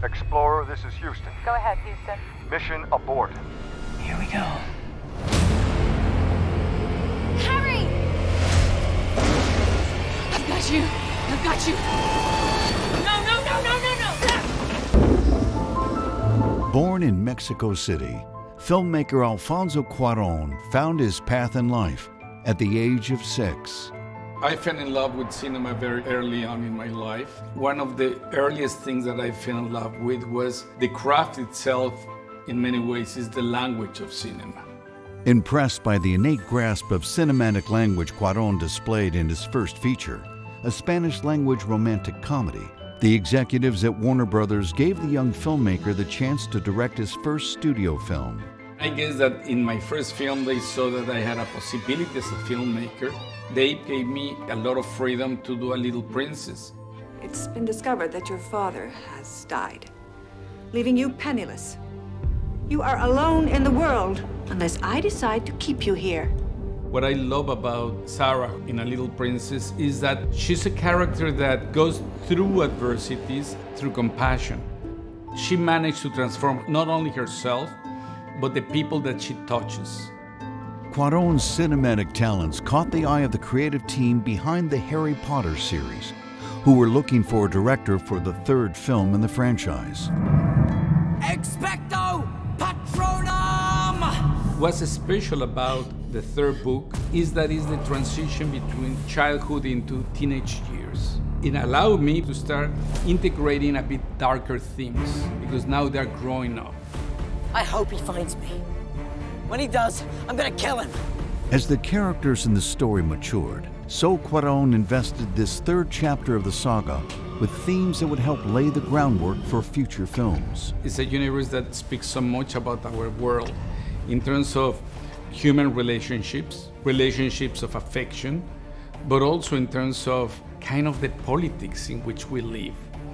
Explorer, this is Houston. Go ahead, Houston. Mission abort. Here we go. Harry! I've got you. I've got you. No, no, no, no, no, no! Born in Mexico City, filmmaker Alfonso Cuarón found his path in life at the age of 6. I fell in love with cinema very early on in my life. One of the earliest things that I fell in love with was the craft itself. In many ways, is the language of cinema. Impressed by the innate grasp of cinematic language Cuarón displayed in his first feature, a Spanish-language romantic comedy, the executives at Warner Brothers gave the young filmmaker the chance to direct his first studio film. I guess that in my first film, they saw that I had a possibility as a filmmaker. They gave me a lot of freedom to do A Little Princess. It's been discovered that your father has died, leaving you penniless. You are alone in the world unless I decide to keep you here. What I love about Sarah in A Little Princess is that she's a character that goes through adversities through compassion. She managed to transform not only herself, but the people that she touches. Cuarón's cinematic talents caught the eye of the creative team behind the Harry Potter series, who were looking for a director for the third film in the franchise. Expecto Patronum! What's special about the third book is that it's the transition between childhood into teenage years. It allowed me to start integrating a bit darker themes, because now they're growing up. I hope he finds me. When he does, I'm gonna kill him. As the characters in the story matured, so Cuarón invested this third chapter of the saga with themes that would help lay the groundwork for future films. It's a universe that speaks so much about our world in terms of human relationships, relationships of affection, but also in terms of kind of the politics in which we live.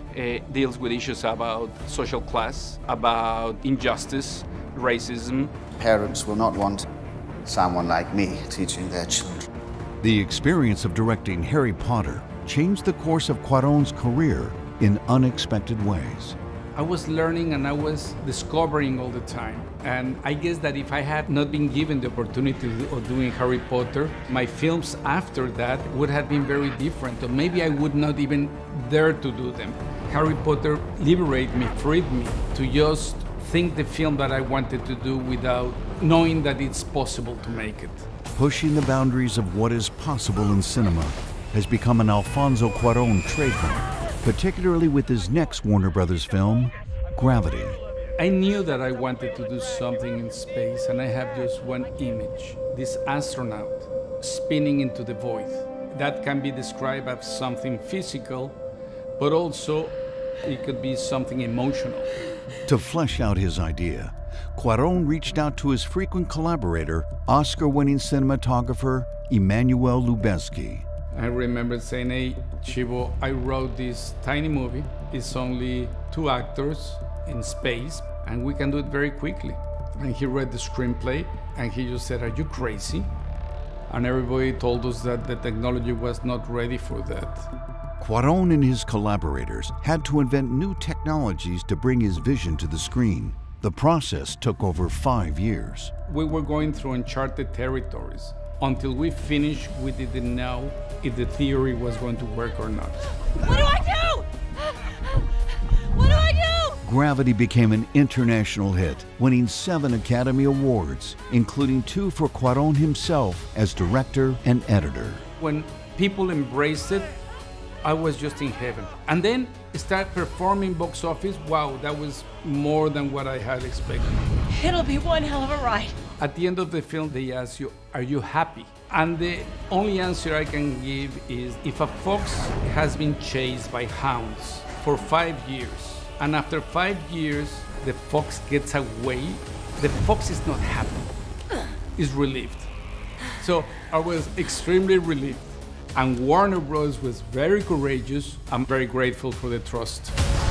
It deals with issues about social class, about injustice, racism. Parents will not want someone like me teaching their children. The experience of directing Harry Potter changed the course of Cuarón's career in unexpected ways. I was learning and I was discovering all the time. And I guess that if I had not been given the opportunity of doing Harry Potter, my films after that would have been very different, or maybe I would not even dare to do them. Harry Potter liberated me, freed me to just think the film that I wanted to do without knowing that it's possible to make it. Pushing the boundaries of what is possible in cinema has become an Alfonso Cuarón trademark, particularly with his next Warner Brothers film, Gravity. I knew that I wanted to do something in space, and I have just one image, this astronaut spinning into the void. That can be described as something physical, but also it could be something emotional. To flesh out his idea, Cuarón reached out to his frequent collaborator, Oscar-winning cinematographer Emmanuel Lubezki. I remember saying, hey, Chivo, I wrote this tiny movie. It's only 2 actors in space, and we can do it very quickly. And he read the screenplay, and he just said, are you crazy? And everybody told us that the technology was not ready for that. Cuarón and his collaborators had to invent new technologies to bring his vision to the screen. The process took over 5 years. We were going through uncharted territories. Until we finished, we didn't know if the theory was going to work or not. What do I do? What do I do? Gravity became an international hit, winning 7 Academy Awards, including 2 for Cuarón himself as director and editor. When people embraced it, I was just in heaven. And then start performing box office. Wow, that was more than what I had expected. It'll be one hell of a ride. At the end of the film, they ask you, are you happy? And the only answer I can give is, if a fox has been chased by hounds for 5 years, and after 5 years, the fox gets away, the fox is not happy, it's relieved. So I was extremely relieved. And Warner Bros. Was very courageous. I'm very grateful for the trust.